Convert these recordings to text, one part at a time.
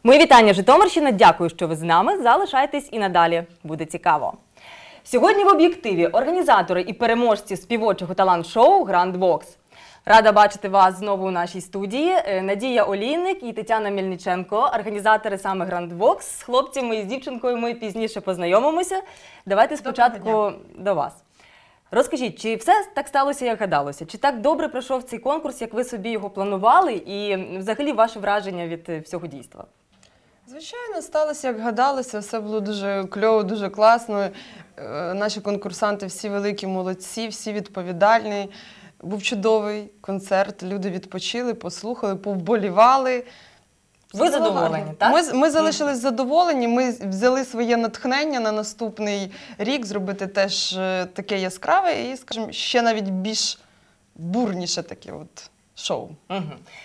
Мої вітання, Житомирщина. Дякую, що ви з нами. Залишайтесь і надалі. Буде цікаво. Сьогодні в об'єктиві організатори і переможці співочого талант-шоу «Гранд Вокс». Рада бачити вас знову у нашій студії. Надія Олійник і Тетяна Мельниченко, організатори саме «Гранд Вокс». З хлопцями і з дівчинкою ми пізніше познайомимося. Давайте спочатку до вас. Розкажіть, чи все так сталося, як гадалося? Чи так добре пройшов цей конкурс, як ви собі його планували? І взагалі ваше враження від всього дійства? Звичайно, сталося, як гадалося, все було дуже кльово, дуже класно. Наші конкурсанти всі великі молодці, всі відповідальні. Був чудовий концерт, люди відпочили, послухали, повболівали. Ви задоволені, так? Ми залишились задоволені, ми взяли своє натхнення на наступний рік, зробити теж таке яскраве і, скажімо, ще навіть більш бурніше таке от шоу. Угу.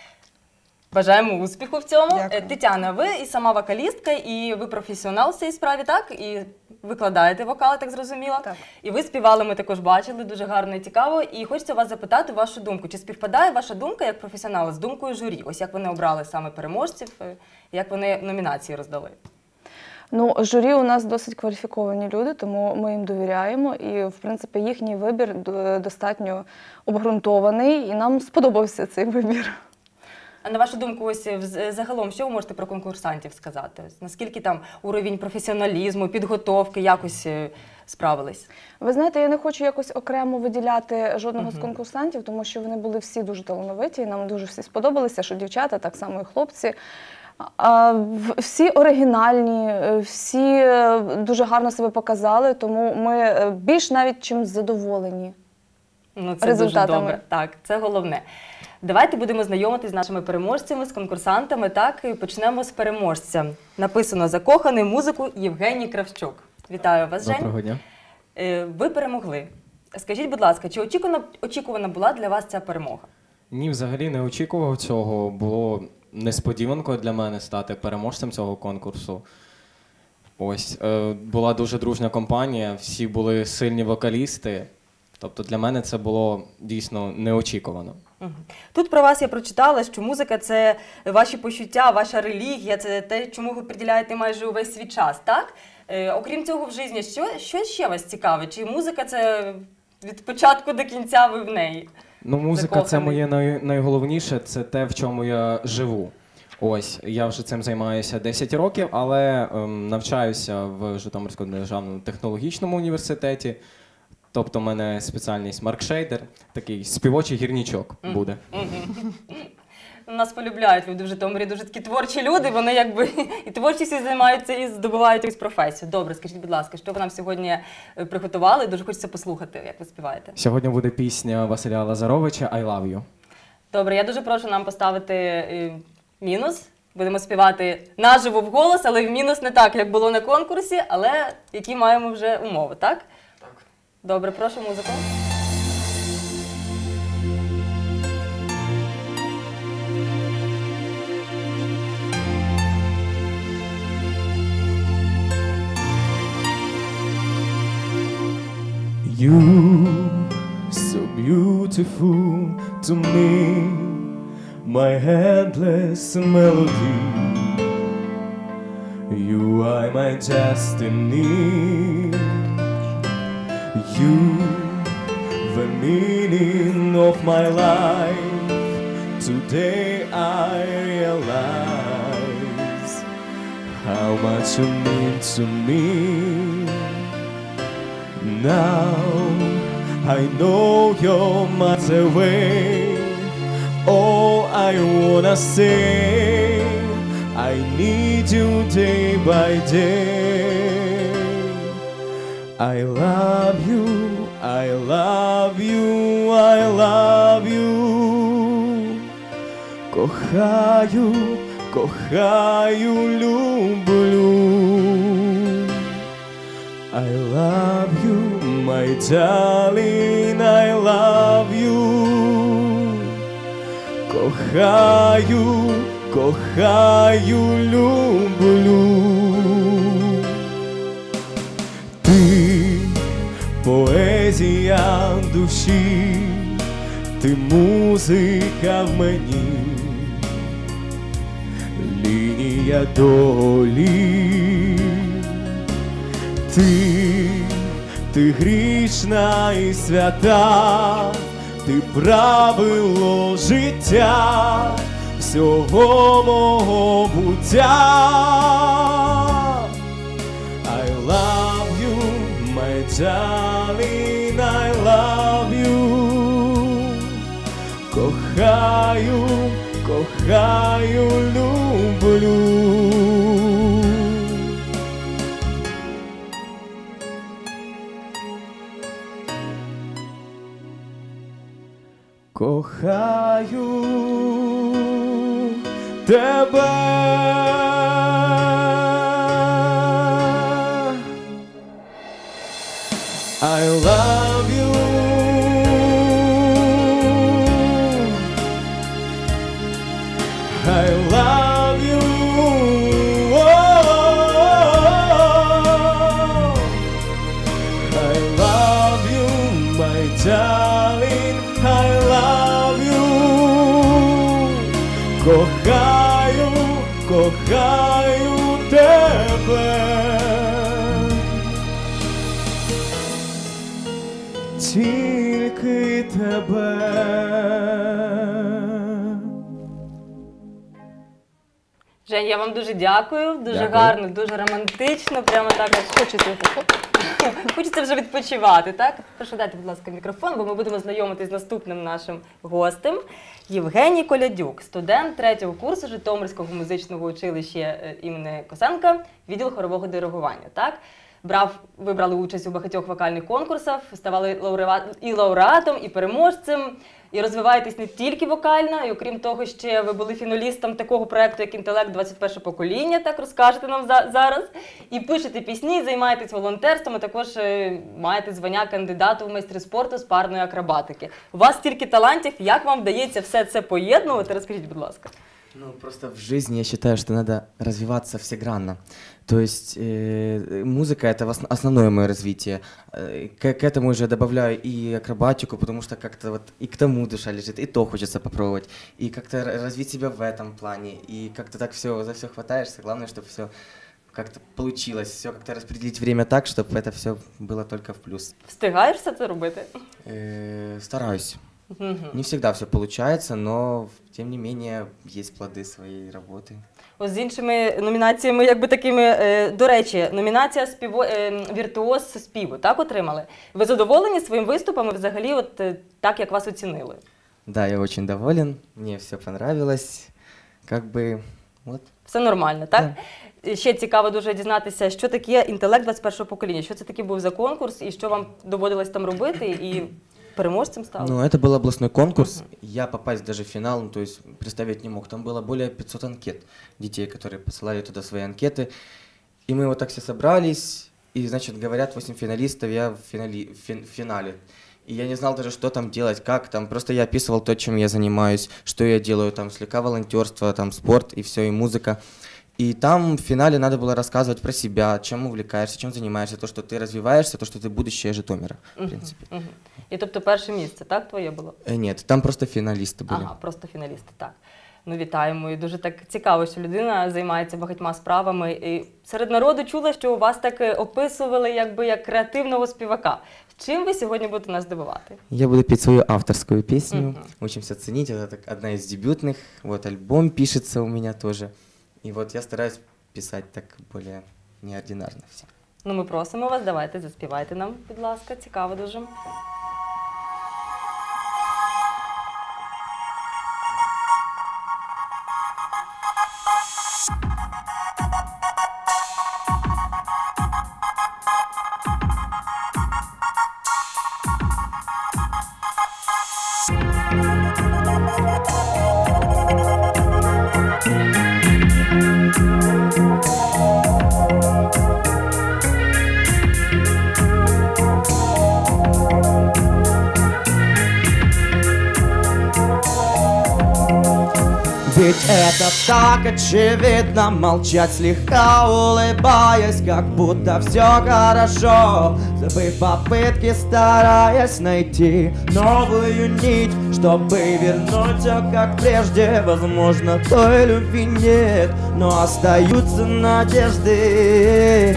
Бажаємо успіху в цьому. Дякую. Тетяна, ви і сама вокалістка, і ви професіонал в цій справі, так? І викладаєте вокал, так зрозуміла. Так. І ви співали, ми також бачили, дуже гарно і цікаво. І хочеться вас запитати вашу думку. Чи співпадає ваша думка як професіонала з думкою журі? Ось як вони обрали саме переможців, як вони номінації роздали? Ну, журі у нас досить кваліфіковані люди, тому ми їм довіряємо. І, в принципі, їхній вибір достатньо обґрунтований, і нам сподобався цей вибір. А на вашу думку, ось загалом, що ви можете про конкурсантів сказати? Ось, наскільки там уровень професіоналізму, підготовки якось справились? Ви знаєте, я не хочу якось окремо виділяти жодного з конкурсантів, тому що вони були всі дуже талановиті, і нам дуже всі сподобалися, що дівчата, так само і хлопці. Всі оригінальні, всі дуже гарно себе показали, тому ми більш навіть чим задоволені результатами. Дуже добре. Так, це головне. Давайте будемо знайомитись з нашими переможцями, з конкурсантами. Так, і почнемо з переможця. Написано «Закоханий» музику Євгеній Кравчук. Вітаю вас, Жень. Доброго дня. Ви перемогли. Скажіть, будь ласка, чи очікувана була для вас ця перемога? Ні, взагалі не очікував цього. Було несподіванкою для мене стати переможцем цього конкурсу. Ось, була дуже дружня компанія, всі були сильні вокалісти. Тобто для мене це було дійсно неочікувано. Тут про вас я прочитала, що музика – це ваші почуття, ваша релігія, це те, чому ви приділяєте майже увесь свій час, так? Окрім цього в житті, що ще вас цікавить? Чи музика – це від початку до кінця ви в неї? Ну, музика – це моє найголовніше, це те, в чому я живу. Ось, я вже цим займаюся 10 років, але навчаюся в Житомирському державному технологічному університеті. Тобто в мене спеціальність маркшейдер, такий співочий гірничок буде. Нас полюбляють люди в Житомирі, дуже такі творчі люди, вони якби і творчістю займаються, і здобувають якусь професію. Добре, скажіть, будь ласка, що ви нам сьогодні приготували? Дуже хочеться послухати, як ви співаєте. Сьогодні буде пісня Василя Лазаровича «I love you». Добре, я дуже прошу нам поставити мінус. Будемо співати наживо вголос, але в мінус не так, як було на конкурсі, але які маємо вже умови, так? Добре, прошу музику. You, so beautiful to me, my endless melody. You are my destiny. You, the meaning of my life. Today I realize how much you mean to me. Now I know you're miles away. All I wanna say, I need you day by day. I love you, I love you, I love you. Кохаю, кохаю, люблю. I love you, my darling, I love you. Кохаю, кохаю, люблю. Поезія душі, ти музика в мені, лінія я долі. Ти грішна і свята, ти правило життя всього мого буття. I love you, my darling, I love you. Кохаю, кохаю, люблю. Кохаю тебе. I love you. I love you. Oh, I love you, my darling. I love you. Кохаю, кохаю тебе. Тільки тебе. Жень, я вам дуже дякую, дуже Дякую. гарно, дуже романтично, прямо так аж хочеться вже відпочивати, так? Прошу, дайте, будь ласка, мікрофон, бо ми будемо знайомитись з наступним нашим гостем. Євгеній Колядюк, студент 3-го курсу Житомирського музичного училища імені Косенка, відділ хорового диригування, так? Ви брали участь у багатьох вокальних конкурсах, ставали лауреатом, і переможцем, і розвиваєтесь не тільки вокально, і окрім того, ще ви були фіналістом такого проєкту, як «Інтелект 21 покоління», так розкажете нам зараз. І пишете пісні, займаєтесь волонтерством, а також маєте звання кандидата в майстри спорту з парної акробатики. У вас стільки талантів, як вам вдається все це поєднувати? Розкажіть, будь ласка. Ну, просто в жизни я считаю, что надо развиваться всегранно. То есть музыка — это основное мое развитие. К этому уже добавляю и акробатику, потому что как-то вот и к тому душа лежит, и то хочется попробовать, и как-то развить себя в этом плане, и как-то так все за все хватаешься. Главное, чтобы все как-то получилось, все как-то распределить время так, чтобы это все было только в плюс. Встигаєш все це робити? Стараюсь. Не всегда все получается, но тем не менее есть плоды своей работы. Ось з іншими номінаціями, якби такими, до речі, номінація «Віртуоз співу», так, отримали? Ви задоволені своїм виступом і взагалі от так, як вас оцінили? Да, я очень доволен, мне все понравилось, как бы, вот. Все нормально, так? Ще цікаво дуже дізнатися, що таке «Інтелект 21 покоління», що це такий був за конкурс і що вам доводилось там робити, і переможцем стали? Ну, это был областной конкурс, я попасть даже в финал, ну, то есть представить не мог. Там было более 500 анкет детей, которые посылали туда свои анкеты. И мы вот так все собрались, и, значит, говорят 8 финалистов, я в финале. И я не знал даже, что там делать, как там. Просто я описывал то, чем я занимаюсь, что я делаю, там, слегка волонтерство, там, спорт и все, и музыка. И там в финале надо было рассказывать про себя, чем увлекаешься, чем занимаешься, то, что ты развиваешься, то, что ты будущее Житомира, в принципе. І тобто перше місце, так, твоє було? Нет, там просто финалисты были. Ага, просто фіналісти, так. Ну, вітаємо. І дуже так цікаво, що людина займається багатьма справами. І серед народу чула, що у вас так описували якби як креативного співака. Чим ви сьогодні будете нас здивувати? Я буду петь свою авторскую песню. Учимся ценить. Это одна из дебютных. Вот альбом пишется у меня тоже. И вот я стараюсь писать так более неординарно все. Ну, ми просимо вас, давайте, заспівайте нам, будь ласка. Цікаво дуже. Ведь это так очевидно, молчать слегка улыбаясь, как будто все хорошо, забыв попытки, стараясь найти новую нить, чтобы вернуть все как прежде. Возможно, той любви нет, но остаются надежды.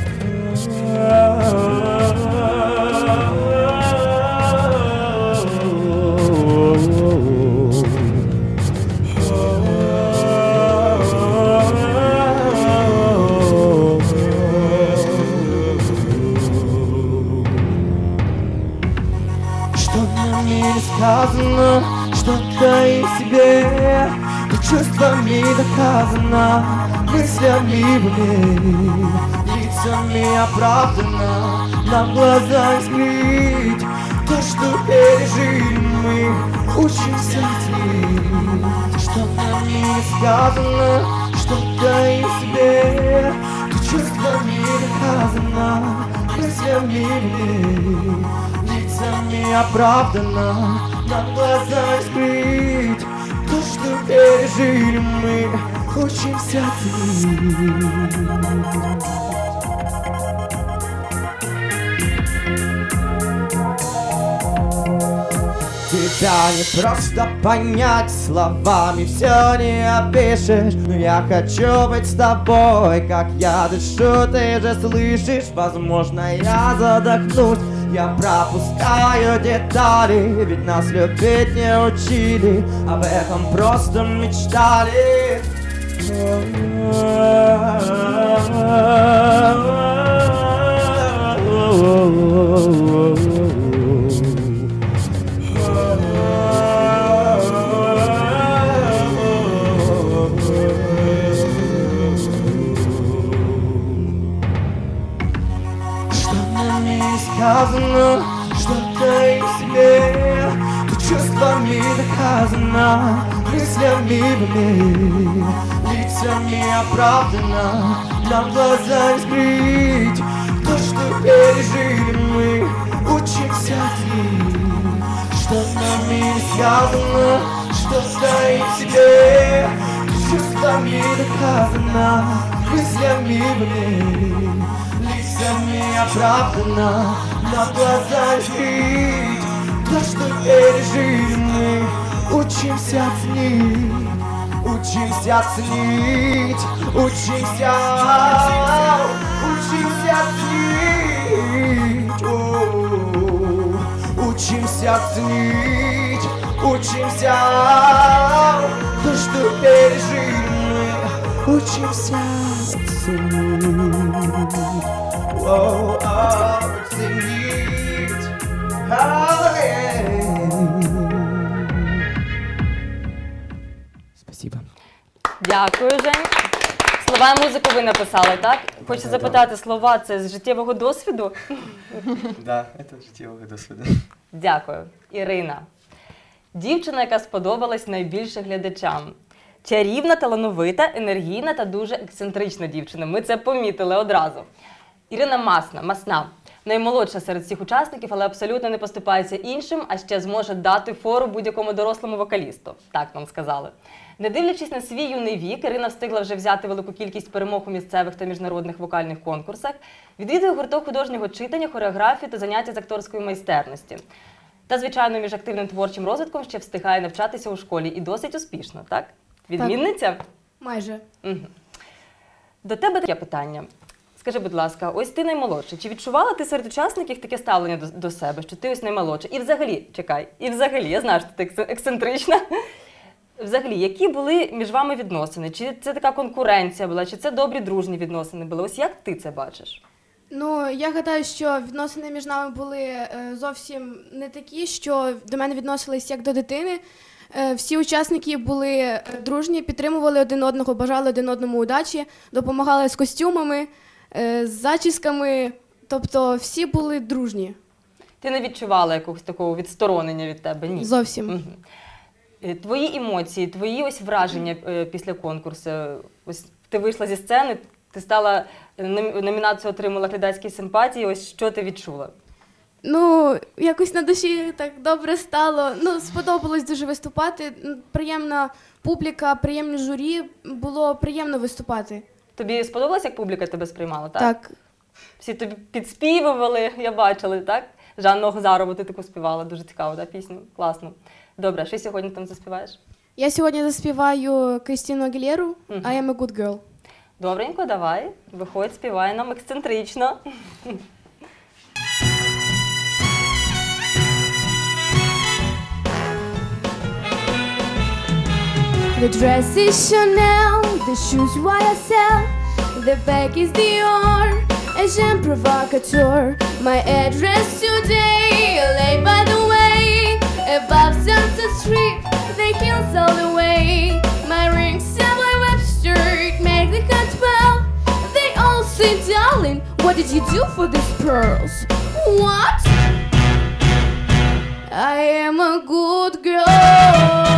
Сказано, что-то и себе, и чувствами доказано, мыслями в уме, лицами оправдано, нам глаза скрыть то, что пережили мы, учимся ценить, что нам не сказано, что-то и себе, и чувствами доказано, мыслями в уме, лицами оправдано, нам глаза скрыть то, что пережили мы, учимся ценить. Тебя не просто понять, словами все не опишешь, но я хочу быть с тобой, как я дышу, ты же слышишь. Возможно, я задохнусь, я пропускаю детали, ведь нас любить не учили, об этом просто мечтали. Сказано, что-то и в себе, то чувствами доказано, мыслями в уме, лицами оправдано, нам глаза скрыть то, что пережили мы, учимся ценить, что нами не сказано, что-то и в себе, то чувствами доказано, мыслями в уме, лицами оправдано, на глаза скрыть то, что пережили мы, учимся ценить, учимся ценить, учимся ценить, учимся ценить, учимся то, что пережили мы, учимся ценить. Спасибо. Дякую, Жень. Слова і музику ви написали, так? Хочу запитати, слова це з життєвого досвіду? Да, это життєвого досвіду. Дякую. Ірина. Дівчина, яка сподобалась найбільше глядачам. Чарівна, талановита, енергійна та дуже ексцентрична дівчина. Ми це помітили одразу. Ірина Масна. Наймолодша серед всіх учасників, але абсолютно не поступається іншим, а ще зможе дати фору будь-якому дорослому вокалісту. Так нам сказали. Не дивлячись на свій юний вік, Ірина встигла вже взяти велику кількість перемог у місцевих та міжнародних вокальних конкурсах, відвідує гурток художнього читання, хореографії та заняття з акторської майстерності. Та, звичайно, між активним творчим розвитком ще встигає навчатися у школі і досить успішно, так? Відмінниця? Майже. Угу. До тебе таке питання. Скажи, будь ласка, ось ти наймолодша. Чи відчувала ти серед учасників таке ставлення до себе, що ти ось наймолодша? І взагалі, я знаю, що ти ексцентрична. Взагалі, які були між вами відносини? Чи це така конкуренція була, чи це добрі дружні відносини були? Ось як ти це бачиш? Ну, я гадаю, що відносини між нами були зовсім не такі, що до мене відносились як до дитини. Всі учасники були дружні, підтримували один одного, бажали один одному удачі, допомагали з костюмами, з зачісками, тобто всі були дружні. Ти не відчувала якогось такого відсторонення від тебе? Ні. Зовсім. Угу. Твої емоції, твої ось враження після конкурсу. Ось ти вийшла зі сцени, ти стала, номінацію отримала глядацькі симпатії, ось що ти відчула? Ну, якось на душі так добре стало. Ну, сподобалось дуже виступати. Приємна публіка, приємні журі. Було приємно виступати. Тобі сподобалось, як публіка тебе сприймала, так? Так. Всі тобі підспівували, я бачила, так? Жанну Гозарову ти таку співала, дуже цікаво, так, пісню? Класно. Добре, а що сьогодні там заспіваєш? Я сьогодні заспіваю Крістіну Агілєру «I am a good girl». Добренько, давай, виходь, співай нам ексцентрично. The dress is Chanel, the shoes YSL, the bag is Dior, Agent Provocateur. My address today, LA by the way, above Sunset Street, the hills all the way. My rings Subway Webster, it make the cut well. They all say, darling, what did you do for these pearls? What? I am a good girl.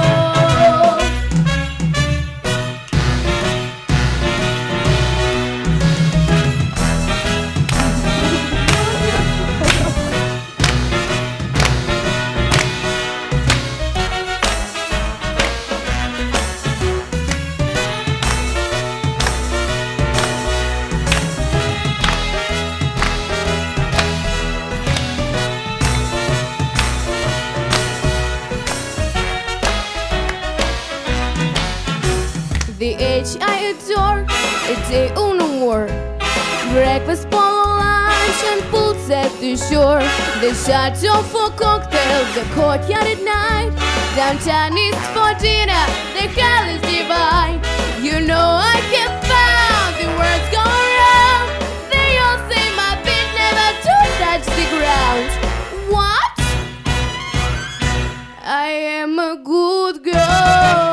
The age I adore, a day on no more. Breakfast, polo lunch, and pools at the shore. The chateau for cocktails, the courtyard at night. Downtown is for dinner, the colors divine. You know I can found, the words go around. They all say my feet never to touch the ground. What? I am a good girl.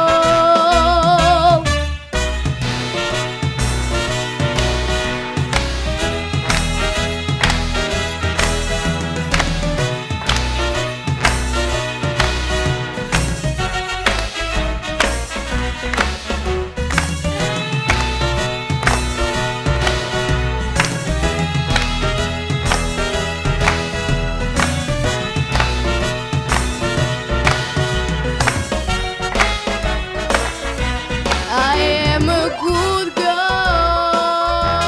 I am a good girl.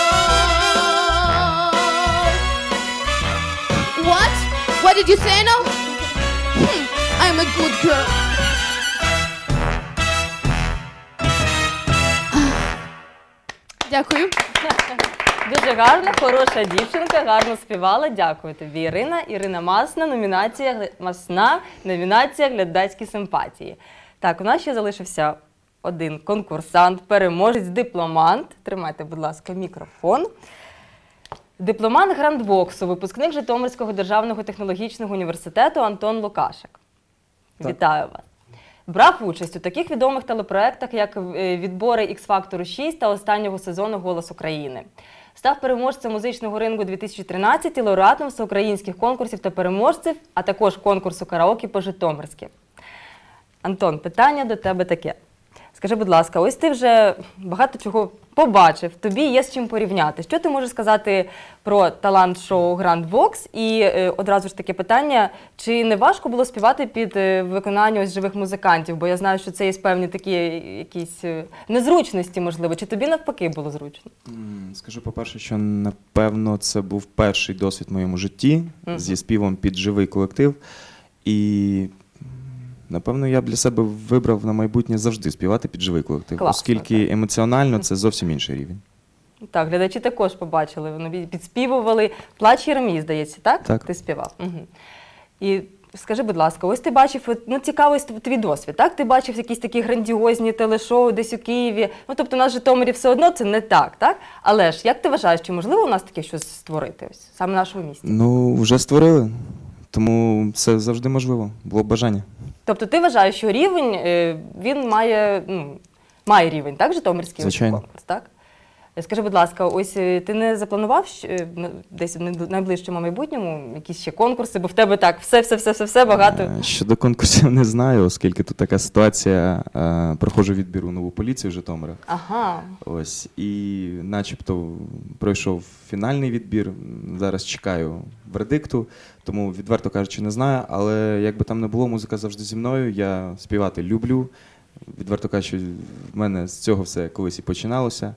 What? What did you say now? I'm a good girl. Дякую. Дуже гарна, хороша дівчинка, гарно співала. Дякую тобі, Ірина. Ірина Масна, номінація «Глядацькі симпатії». Так, у нас ще залишився один конкурсант, переможець, дипломант. Тримайте, будь ласка, мікрофон. Дипломант грандбоксу, випускник Житомирського державного технологічного університету Антон Лукашик. Так. Вітаю вас. Брав участь у таких відомих телепроектах, як відбори X-Factor 6 та останнього сезону «Голос України». Став переможцем музичного рингу 2013 і лауреатом всеукраїнських конкурсів та переможців, а також конкурсу караоке по-житомирськи. Антон, питання до тебе таке. Скажи, будь ласка, ось ти вже багато чого побачив, тобі є з чим порівняти. Що ти можеш сказати про талант-шоу Grand Vox? І одразу ж таке питання, чи не важко було співати під виконання ось живих музикантів? Бо я знаю, що це є певні такі якісь незручності, можливо. Чи тобі навпаки було зручно? Скажу, по-перше, що, напевно, це був перший досвід в моєму житті зі співом під живий колектив. І, напевно, я б для себе вибрав на майбутнє завжди співати під живий колектив, Класно, оскільки емоціонально це зовсім інший рівень. Так, глядачі також побачили, вони підспівували. «Плач Єремії», здається, так? Так. Ти співав. Угу. І скажи, будь ласка, ось ти бачив, ну цікавий твій досвід, так? Ти бачив якісь такі грандіозні телешоу десь у Києві. Ну, тобто у нас в Житомирі все одно це не так, так? Але ж, як ти вважаєш, чи можливо у нас таке щось створити, ось, саме в нашому місті? Ну, вже створили, тому це завжди можливо, було б бажання. Тобто ти вважаєш, що рівень, він має рівень, так, Житомирський Звичайно. конкурс, так? Скажи, будь ласка, ось ти не запланував десь в найближчому майбутньому якісь ще конкурси, бо в тебе так все багато. Щодо конкурсів не знаю, оскільки тут така ситуація. Проходжу відбір у нову поліцію Житомира. Ага. Ось, і начебто пройшов фінальний відбір. Зараз чекаю вердикту, тому, відверто кажучи, не знаю. Але як би там не було, музика завжди зі мною. Я співати люблю. Відверто кажучи, в мене з цього все колись і починалося.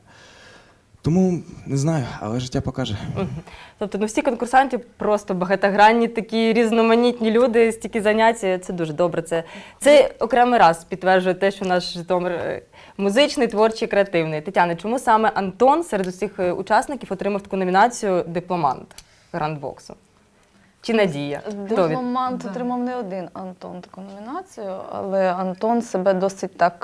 Тому не знаю, але життя покаже. Тобто, всі конкурсанти просто багатогранні, такі різноманітні люди, стільки занять, це дуже добре. Це окремий раз підтверджує те, що наш Житомир музичний, творчий, креативний. Тетяна, чому саме Антон серед усіх учасників отримав таку номінацію «Дипломант» грандбоксу? Чи Надія? Дипломант отримав не один Антон таку номінацію, але Антон себе досить так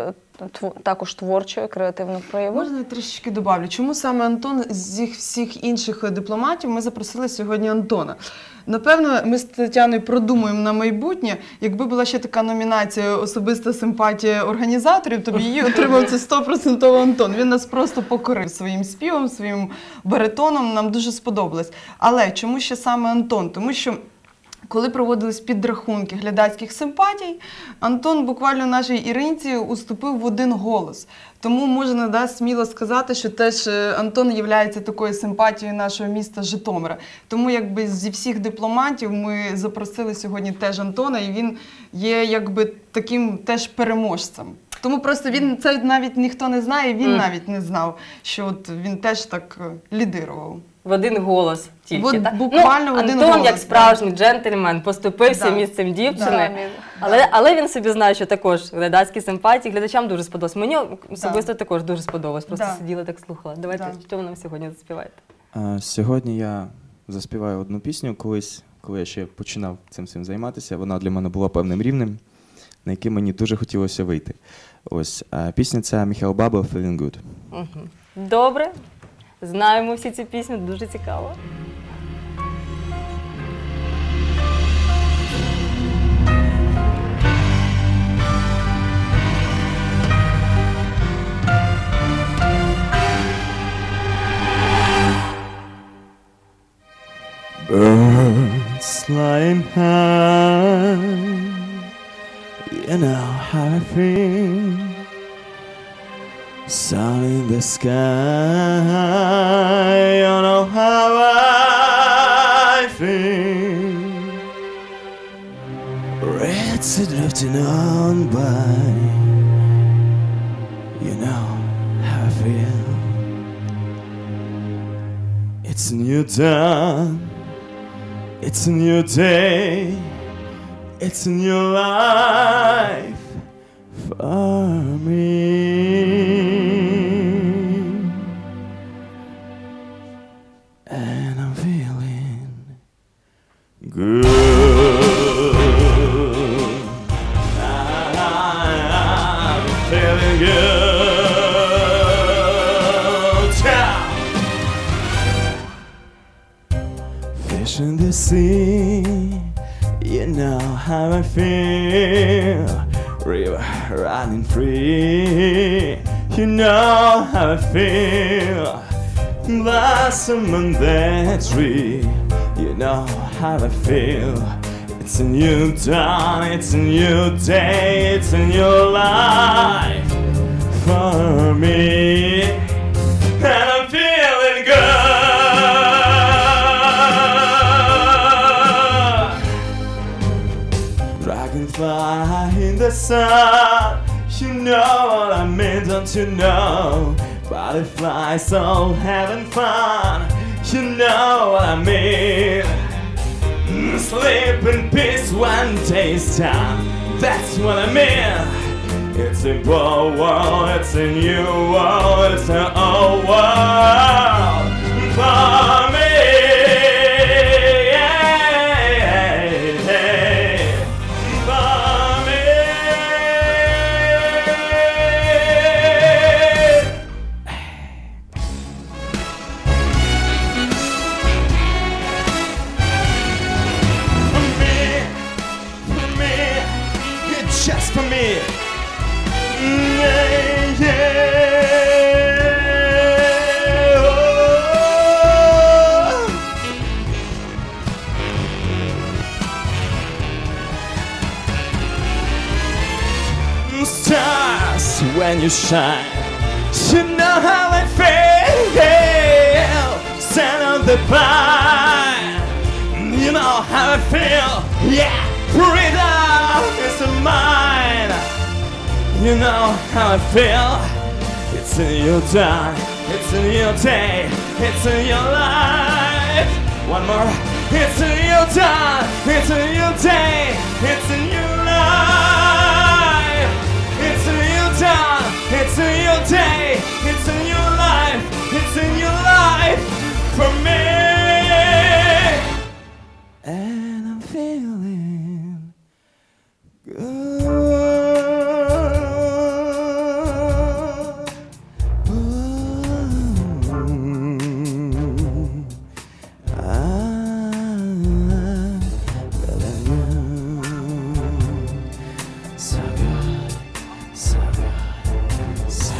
також творчо, креативно проявив. Можна я трішечки добавлю? Чому саме Антон з всіх інших дипломатів ми запросили сьогодні Антона? Напевно, ми з Тетяною продумуємо на майбутнє. Якби була ще така номінація «Особиста симпатія організаторів», то б її отримав це 100% Антон. Він нас просто покорив своїм співом, своїм баритоном, нам дуже сподобалось. Але чому ще саме Антон? Тому що коли проводились підрахунки глядацьких симпатій, Антон буквально нашій Іринці уступив в один голос. Тому можна сміло сказати, що теж Антон є такою симпатією нашого міста Житомира. Тому якби зі всіх дипломатів ми запросили сьогодні теж Антона, і він є якби таким теж переможцем. Тому просто це навіть ніхто не знає, він навіть не знав, що от він теж так лідирував. В один голос тільки, так? Буквально в один Антон, голос. як справжній джентльмен, поступився місцем дівчини. Але він собі знає, що також глядацькі симпатії глядачам дуже сподобалось. Мені особисто також дуже сподобалось. Просто сиділа так слухала. Давайте, що ви нам сьогодні заспіваєте? Сьогодні я заспіваю одну пісню колись, коли я ще починав цим всім займатися. Вона для мене була певним рівнем, на який мені дуже хотілося вийти. Ось, пісня ця Михайло Баба «Feeling Good». Добре. Знаємо всі ці пісні, дуже цікаво. Birds flying high, you know how I feel. Sun in the sky, you know how I feel. Reds are drifting on by, you know how I feel. It's a new dawn, it's a new day, it's a new life for me. And I'm feeling good. I'm feeling good. Fish in the sea, you know how I feel. River running free, you know how I feel. Blossom on that tree, you know how I feel. It's a new dawn, it's a new day, it's a new life for me. And I'm feeling good. Dragonfly in the sun, you know what I mean, don't you know? Butterflies all having fun, you know what I mean. Sleep in peace one day's time, that's what I mean. It's a world, it's a new world, it's an old world for me. Just for me. Yeah, yeah. when you shine. You know how I feel, stand on the pine. You know how I feel, yeah, freedom is mine. You know how I feel, it's in your time, it's in your day, it's in your life. One more, it's in your time, it's in your day, it's in your life. It's in your time, it's in your day, it's in your life, it's in your life for me. And I'm feeling good. So good, so good, so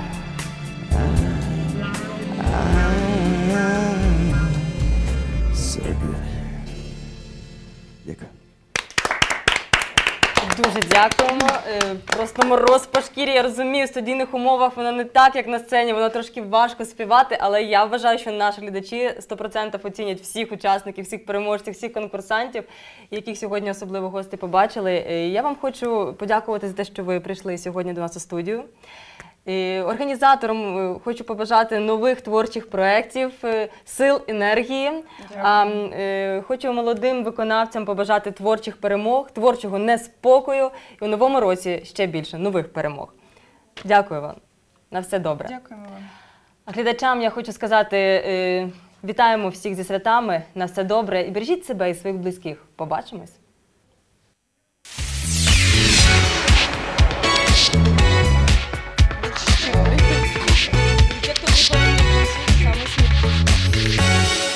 so good. Дякую. Дуже дякуємо. Просто мороз по шкірі. Я розумію, в студійних умовах воно не так, як на сцені, воно трошки важко співати, але я вважаю, що наші глядачі 100% оцінять всіх учасників, всіх переможців, всіх конкурсантів, яких сьогодні особливо гості побачили. Я вам хочу подякувати за те, що ви прийшли сьогодні до нас у студію. Організаторам хочу побажати нових творчих проєктів, сил, енергії. Хочу молодим виконавцям побажати творчих перемог, творчого неспокою і у новому році ще більше нових перемог. Дякую вам. На все добре. Дякуємо вам. А глядачам я хочу сказати, вітаємо всіх зі святами, на все добре і бережіть себе і своїх близьких. Побачимось. Як то